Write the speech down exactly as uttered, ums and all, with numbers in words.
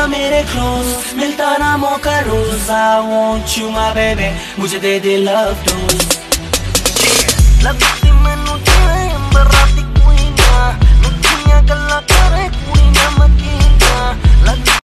मेरे क्लोज, मिलता ना मौका रोज। I want you my baby, मुझे दे दे love dose।